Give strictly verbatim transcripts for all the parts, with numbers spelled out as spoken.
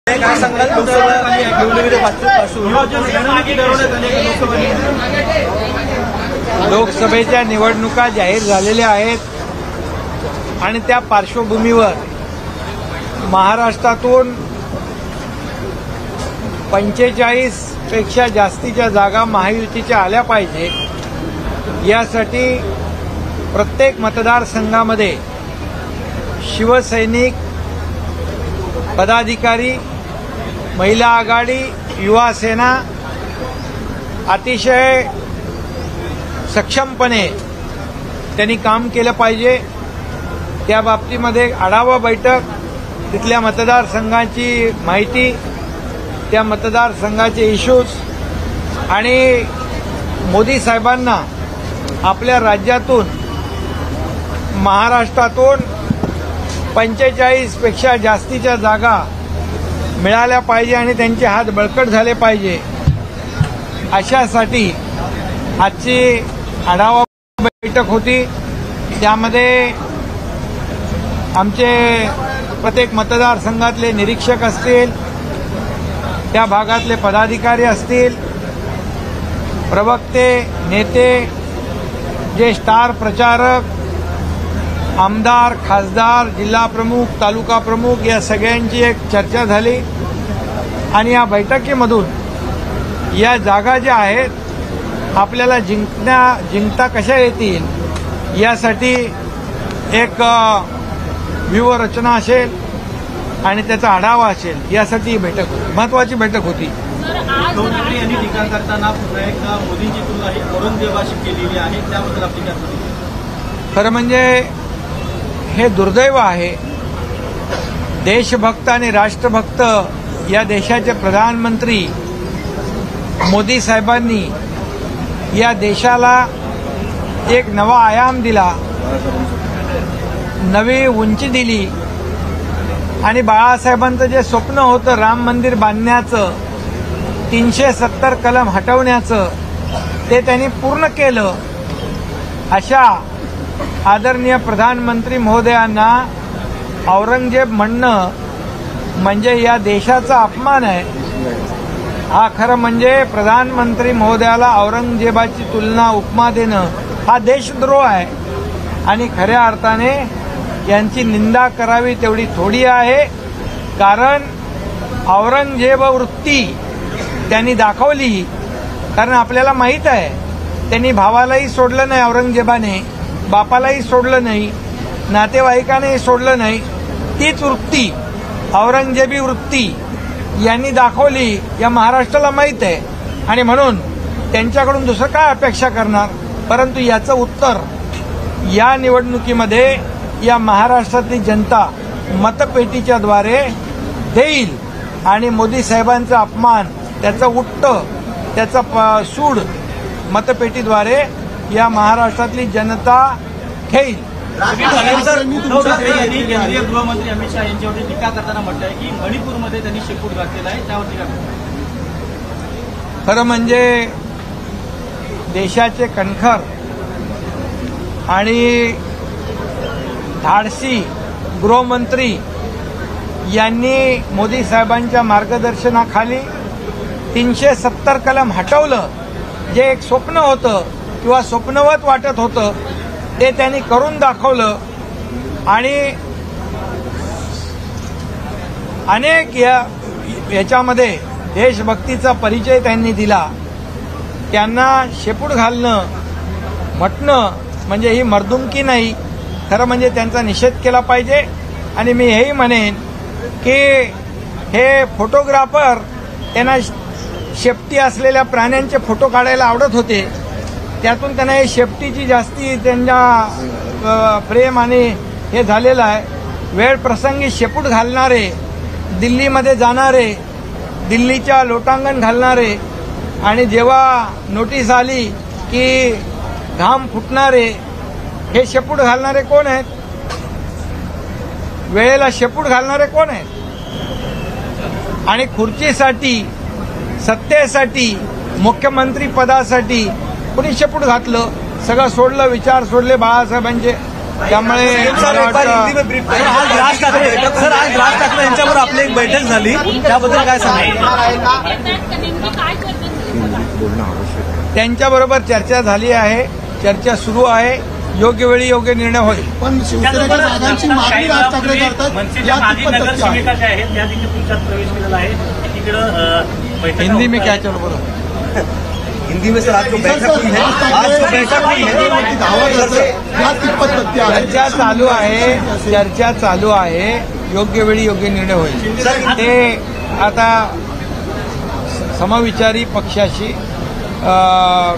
काय सांगाल लोकसभेच्या निवडणुका जाहीर झालेल्या आहेत आणि त्या पार्श्वभूमीवर महाराष्ट्रातून पंचेचाळीस पेक्षा जास्तीच्या जागा महायुतीच्या आल्या पाहिजे यासाठी प्रत्येक मतदारसंघामध्ये शिवसैनिक पदाधिकारी महिला आघाडी युवा सेना अतिशय सक्षमपणे त्यांनी काम केलं पाहिजे। त्या बाबतीमध्ये आढावा बैठक, तिथल्या मतदारसंघाची माहिती, त्या मतदारसंघाचे इश्यूज आणि मोदी साहेबांना आपल्या राज्यातून महाराष्ट्रातून पंचेचाळीस पेक्षा जास्तीच्या जागा मिळाल्या पाहिजे आणि त्यांचे हात बळकट झाले पाहिजे अशासाठी आजची आढावा बैठक होती। त्यामध्ये आमचे प्रत्येक मतदारसंघातले निरीक्षक असतील, त्या भागातले पदाधिकारी असतील, प्रवक्ते, नेते, जे स्टार प्रचारक, आमदार, खासदार, जिल्हा प्रमुख, तालुका प्रमुख या सगळ्यांची एक चर्चा झाली आणि या बैठकीमधून या जागा ज्या आहेत आपल्याला जिंकण्या जिंकता कशा येतील यासाठी एक व्यूहरचना असेल आणि त्याचा आढावा असेल यासाठी ही बैठक होती, महत्वाची बैठक होती। उद्धव ठाकरे यांनी टीका करताना पुन्हा एकदा मोदींची तुलना ही औरंगजेबाशी केलेली आहे, त्याबद्दल आपली काय प्रतिक्रिया? खरं म्हणजे हे दुर्दैव आहे। देशभक्त आणि राष्ट्रभक्त या देशाचे प्रधानमंत्री मोदी साहेबांनी या देशाला एक नवा आयाम दिला, नवी उंची दिली आणि बाळासाहेबांचं जे स्वप्न होतं राम मंदिर बांधण्याचं, तीनशे सत्तर कलम हटवण्याचं, ते त्यांनी पूर्ण केलं। अशा आदरणीय प्रधानमंत्री महोदयांना औरंगजेब म्हणणं म्हणजे या देशाचा अपमान आहे। हा खरं म्हणजे प्रधानमंत्री महोदयाला औरंगजेबाची तुलना उपमा देणं हा देशद्रोह आहे आणि खऱ्या अर्थाने यांची निंदा करावी तेवढी थोडी आहे, कारण औरंगजेब वृत्ती त्यांनी दाखवली। कारण आपल्याला माहीत आहे त्यांनी भावालाही सोडलं नाही, औरंगजेबाने बापालाही सोडलं नाही, नातेवाईकांनाही सोडलं नाही। तीच वृत्ती, औरंगजेबी वृत्ती यांनी दाखवली, या महाराष्ट्राला माहीत आहे आणि म्हणून त्यांच्याकडून दुसरं काय अपेक्षा करणार। परंतु याचं उत्तर या निवडणुकीमध्ये या महाराष्ट्रातली जनता मतपेटीच्या द्वारे देईल आणि मोदी साहेबांचा अपमान, त्याचं उट्ट, त्याचा सूड मतपेटीद्वारे या महाराष्ट्रातली जनता घेईल। उद्धव ठाकरे यांनी केंद्रीय गृहमंत्री अमित शहा यांच्यावरती टीका करताना म्हटलं आहे की मणिपूरमध्ये त्यांनी शेपूट घातलेला आहे, त्यावर टीका करतात। खरं म्हणजे देशाचे कणखर आणि धाडसी गृहमंत्री यांनी मोदी साहेबांच्या मार्गदर्शनाखाली तीनशे सत्तर कलम हटवलं। जे एक स्वप्न होतं किंवा स्वप्नवत वाटत होतं ते त्यांनी करून दाखवलं आणि अनेक या याच्यामध्ये देशभक्तीचा परिचय त्यांनी दिला। त्यांना शेपूट घालणं म्हटणं म्हणजे ही मर्दुमकी नाही, खरं म्हणजे त्यांचा निषेध केला पाहिजे। आणि मी हेही म्हणेन की हे फोटोग्राफर त्यांना शेपटी असलेल्या प्राण्यांचे फोटो काढायला आवडत होते, त्यातून त्यांना हे शेपटीची जास्ती त्यांच्या प्रेम आणि हे झालेलं आहे। वेळ प्रसंगी शेपूट घालणारे, दिल्लीमध्ये जाणारे, दिल्लीच्या लोटांगण घालणारे आणि जेव्हा नोटीस आली की घाम फुटणारे, हे शेपूट घालणारे कोण आहेत? वेळेला शेपूट घालणारे कोण आहेत? आणि खुर्चीसाठी, सत्तेसाठी, मुख्यमंत्री पदासाठी कुणी शेपूट घातलं? सगळं सोडलं, विचार सोडले बाळासाहेबांचे त्यामुळे मला वाटतं सर, आज राज ठाकरे सर आज राज ठाकरे यांच्यावर आपली एक बैठक झाली, त्याबद्दल काय सांगाल? त्यांच्याबरोबर चर्चा झाली आहे, चर्चा सुरू आहे, योग्य वेळी योग्य निर्णय होईल. पण शिवसेनेच्या जागांची मागणी राज ठाकरे करतात. मनसेच्या माजी नगरसेविका ज्या आहेत त्या देखील तुमच्यात प्रवेश केलेला आहे. तिकडं हिंदी में क्या चलो बोलो. हिंदी में सर आज जो बैठक हुई है, आज जो बैठक हुई है, चर्चा चालू आहे, चर्चा चालू आहे, योग्य वेळी योग्य निर्णय होईल. ते आता समविचारी पक्षाशी अ,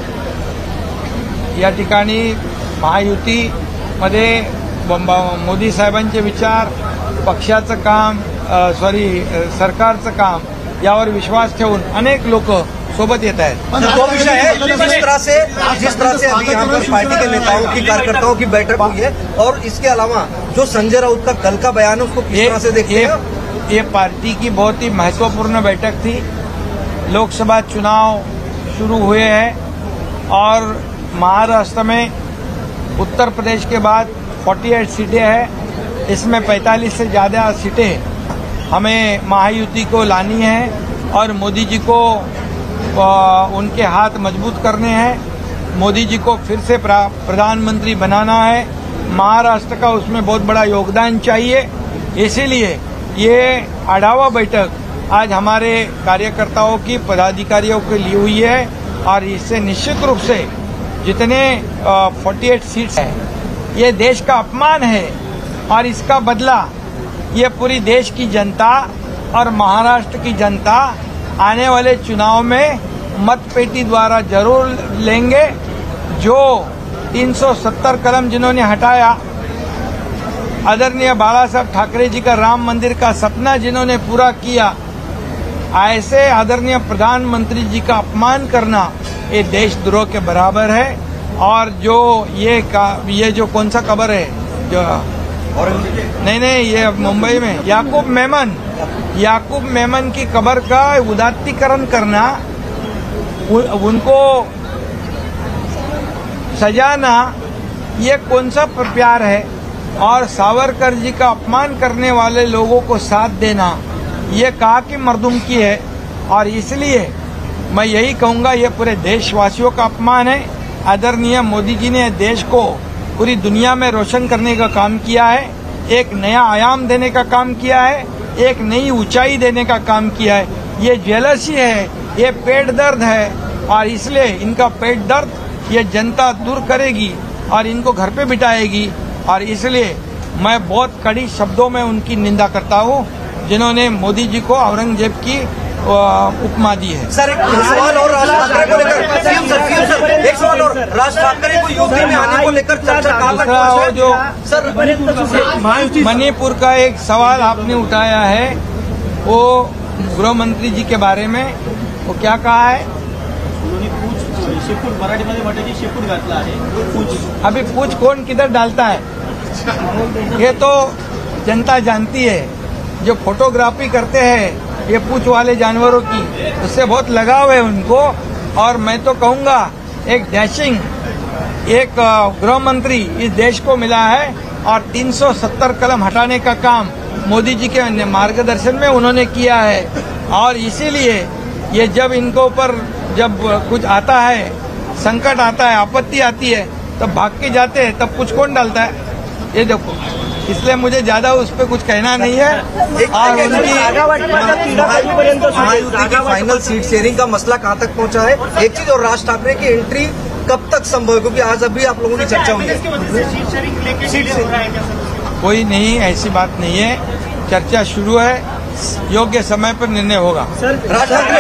या ठिकाणी महायुतीमध्ये मोदी साहेबांचे विचार, पक्षाचं काम, सॉरी सरकारचं काम यावर विश्वास ठेवून अनेक लोक सोबत येत आहेत. दो विषय है, जिस तरह से जिस तरह से अभी यहाँ पर पार्टी के नेताओं की कार्यकर्ताओं की बैठक हुई है, और इसके अलावा जो संजय राउत का कल का बयान है उसको किस तरह से देखते हैं? ये पार्टी की बहुत ही महत्वपूर्ण बैठक थी. लोकसभा चुनाव शुरू हुए हैं और महाराष्ट्र में उत्तर प्रदेश के बाद अड़तालीस सीटें हैं. इसमें पैंतालीस से ज़्यादा सीटें हमें महायुति को लानी है और मोदी जी को आ, उनके हाथ मजबूत करने हैं. मोदी जी को फिर से प्रधानमंत्री बनाना है. महाराष्ट्र का उसमें बहुत बड़ा योगदान चाहिए. इसीलिए ये आढावा बैठक आज हमारे कार्यकर्ताओं की, पदाधिकारियों की ली हुई है और इससे निश्चित रूप से जितने अड़तालीस सीट्स हैं ये देश का अपमान है और इसका बदला ये पूरी देश की जनता और महाराष्ट्र की जनता आने वाले चुनाव में मतपेटी द्वारा जरूर लेंगे. जो तीन सौ सत्तर कलम जिन्होंने हटाया, आदरणीय बाला साहब ठाकरे जी का राम मंदिर का सपना जिन्होंने पूरा किया, ऐसे आदरणीय प्रधानमंत्री जी का अपमान करना ये देशद्रोह के बराबर है. और जो ये का ये जो कौन सा कबर है जो नहीं नहीं ये मुंबई में याकूब मेमन याकूब मेमन की कबर का उदात्तीकरण करना, उनको सजाना, ये कौन सा प्यार है? और सावरकर जी का अपमान करने वाले लोगों को साथ देना, ये कहा कि मर्दुमकी है. और इसलिए मैं यही कहूंगा, ये पूरे देशवासियों का अपमान है. आदरणीय मोदी जी ने देश को पूरी दुनिया में रोशन करने का काम किया है, एक नया आयाम देने का काम किया है, एक नई ऊंचाई देने का काम किया है. ये जेलसी है, ये पेट दर्द है और इसलिए इनका पेट दर्द ये जनता दूर करेगी और इनको घर पे बिठाएगी. और इसलिए मैं बहुत कड़ी शब्दों में उनकी निंदा करता हूँ जिन्होंने मोदी जी को औरंगजेब की उपमा दी है. सर एक सवाल और राज ठाकरे को लेकर सीएम सर सीएम सर एक सवाल और राज ठाकरे को यूपी में आने को लेकर चर्चा कहाँ तक पहुंची है? जो सर मणिपुर का एक सवाल आपने उठाया है, वो गृह मंत्री जी के बारे में, वो क्या कहा है? शेपूट मराठीमध्ये म्हटलं की शेपूट घातला आहे पूछ. अभी पूछ कौन किधर डालता है ये तो जनता जानती है. जो फोटोग्राफी करते हैं ये पूछ वाले जानवरों की, उससे बहुत लगाव है उनको. और मैं तो कहूंगा एक डैशिंग एक गृह मंत्री इस देश को मिला है और तीन सौ सत्तर कलम हटाने का काम मोदी जी के मार्गदर्शन में उन्होंने किया है. और इसीलिए ये जब इनको ऊपर जब कुछ आता है, संकट आता है, आपत्ति आती है, तब भाग के जाते हैं, तब कुछ कौन डालता है? ये देखो, इसलिए मुझे ज्यादा उस पर कुछ कहना नहीं है. और उनकी महायुति की फाइनल सीट शेयरिंग का मसला कहाँ तक पहुंचा है, एक चीज, और राज ठाकरे की एंट्री कब तक संभव है? क्योंकि आज अभी आप लोगों की चर्चा हुई है. कोई नहीं, ऐसी बात नहीं है. चर्चा शुरू है, योग्य समय पर निर्णय होगा. राज ठाकरे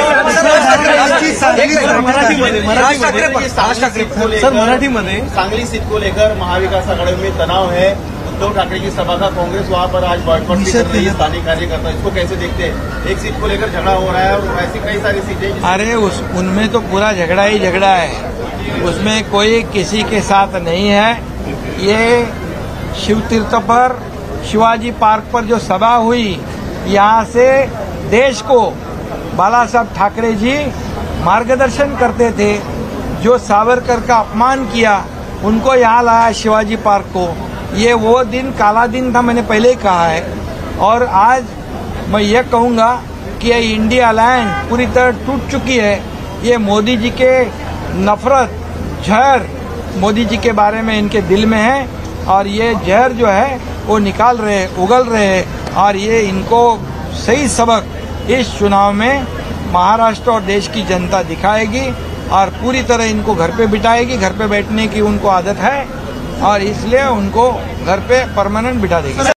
राज ठाकरे राज ठाकरे सर मराठीमध्ये सांगली सीट को लेकर महाविकास आघाड़ी में तनाव है. उद्धव ठाकरे की सभा का कांग्रेस वहां पर आज बॉयकॉट भी कर रही है. स्थानीय कार्यकर्ता इसको कैसे देखते हैं? एक सीट को लेकर झगड़ा हो रहा है और ऐसी कई सारी सीटें. अरे उस उनमें तो पूरा झगड़ा ही झगड़ा है, उसमें कोई किसी के साथ नहीं है. ये शिव तीर्थ पर, शिवाजी पार्क पर जो सभा हुई, यहाँ से देश को बाला साहब ठाकरे जी मार्गदर्शन करते थे. जो सावरकर का अपमान किया उनको यहाँ लाया शिवाजी पार्क को. ये वो दिन काला दिन था, मैंने पहले ही कहा है। और आज मैं ये कहूँगा कि ये इंडिया अलायंस पूरी तरह टूट चुकी है। ये मोदी जी के नफरत जहर मोदी जी के बारे में इनके दिल में है और ये जहर जो है वो निकाल रहे, उगल रहे, और ये इनको सही सबक इस चुनाव में महाराष्ट्र और देश की जनता दिखाएगी और पूरी तरह इनको घर पे बिठाएगी। घर पे बैठने की उनको आदत है और इसलिए उनको घर पे परमानेंट बिठा देगी।